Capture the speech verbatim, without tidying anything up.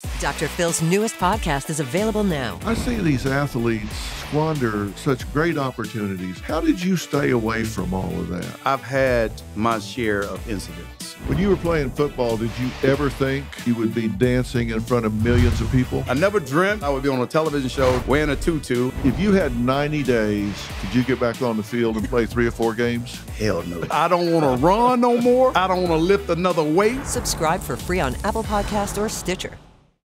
Doctor Phil's newest podcast is available now. I see these athletes squander such great opportunities. How did you stay away from all of that? I've had my share of incidents. When you were playing football, did you ever think you would be dancing in front of millions of people? I never dreamt I would be on a television show wearing a tutu. If you had ninety days, could you get back on the field and play three or four games? Hell no. I don't want to run no more. I don't want to lift another weight. Subscribe for free on Apple Podcasts or Stitcher.